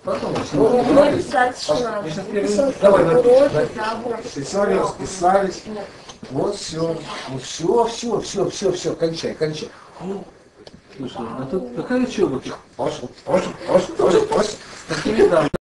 Потом. Давай, списали, списались. Вот все. Ну все, кончай. Слушай, а тут какая учеба? Пошел. Такими, да.